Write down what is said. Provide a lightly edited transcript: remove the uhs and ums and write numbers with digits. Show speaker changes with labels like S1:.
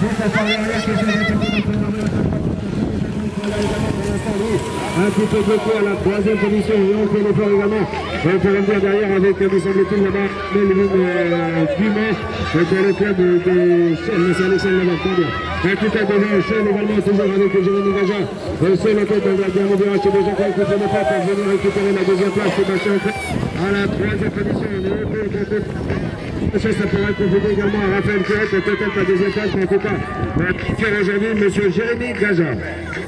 S1: Un petit peu bloqué à la troisième position, et on fait l'effort également pour revenir derrière avec, me semble-t-il, là-bas, Melvin Dumont pour le club de Saint-Alexandre là-bas, très bien. Un petit peu devant Sean également, toujours avec Jérémy Gaja. C'est le tête de la dernière qui est déjà qualifié de pas pour venir récupérer la deuxième place, Sébastien à la troisième position. Ça pourrait profiter également à Raphaël Curret, peut-être la deuxième place, mais en tout cas, on va faire aujourd'hui M. Jérémy Gaja.